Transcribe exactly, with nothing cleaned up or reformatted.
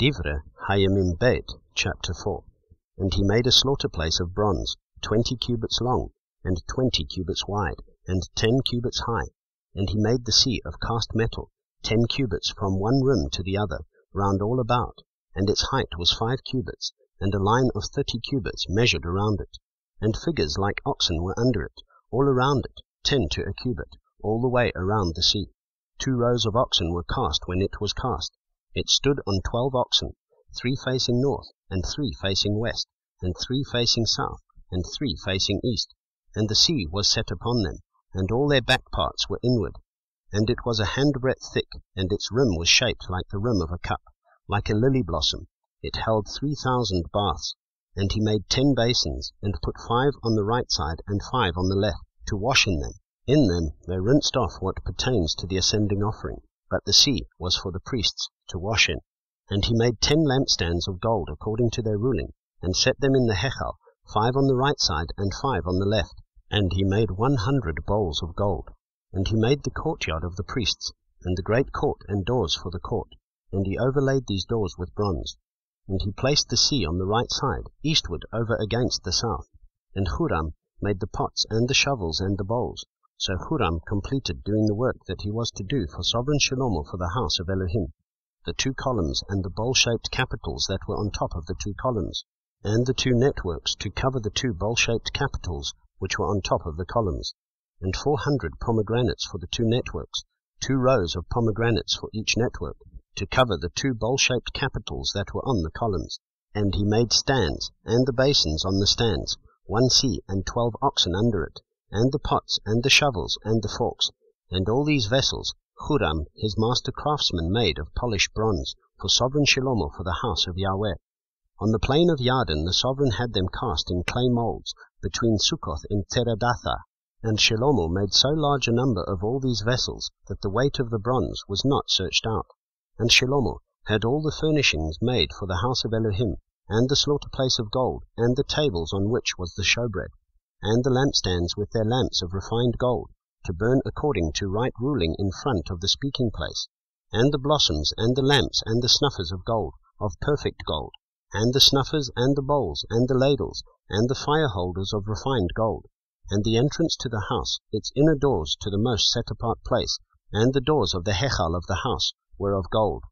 Divre Hayamim Beit, chapter four. And he made a slaughter place of bronze, twenty cubits long, and twenty cubits wide, and ten cubits high. And he made the sea of cast metal, ten cubits from one rim to the other, round all about, and its height was five cubits, and a line of thirty cubits measured around it. And figures like oxen were under it, all around it, ten to a cubit, all the way around the sea. Two rows of oxen were cast when it was cast. It stood on twelve oxen, three facing north, and three facing west, and three facing south, and three facing east. And the sea was set upon them, and all their back parts were inward. And it was a handbreadth thick, and its rim was shaped like the rim of a cup, like a lily blossom. It held three thousand baths. And he made ten basins, and put five on the right side and five on the left, to wash in them. In them they rinsed off what pertains to the ascending offering, but the sea was for the priests to wash in. And he made ten lampstands of gold according to their ruling, and set them in the hechal, five on the right side and five on the left. And he made one hundred bowls of gold. And he made the courtyard of the priests, and the great court and doors for the court, and he overlaid these doors with bronze. And he placed the sea on the right side, eastward over against the south. And Huram made the pots and the shovels and the bowls. So Huram completed doing the work that he was to do for sovereign Shlomo for the house of Elohim, the two columns and the bowl-shaped capitals that were on top of the two columns, and the two networks to cover the two bowl-shaped capitals which were on top of the columns, and four hundred pomegranates for the two networks, two rows of pomegranates for each network, to cover the two bowl-shaped capitals that were on the columns. And he made stands, and the basins on the stands, one sea and twelve oxen under it, and the pots, and the shovels, and the forks. And all these vessels Huram his master craftsman made of polished bronze, for sovereign Shlomo for the house of Yahweh. On the plain of Yarden the sovereign had them cast in clay molds, between Sukkoth and Teredatha. And Shlomo made so large a number of all these vessels, that the weight of the bronze was not searched out. And Shlomo had all the furnishings made for the house of Elohim, and the slaughter place of gold, and the tables on which was the showbread, and the lampstands with their lamps of refined gold, to burn according to right ruling in front of the speaking place, and the blossoms, and the lamps, and the snuffers of gold, of perfect gold, and the snuffers, and the bowls, and the ladles, and the fire holders of refined gold, and the entrance to the house, its inner doors to the most set-apart place, and the doors of the hechal of the house, were of gold.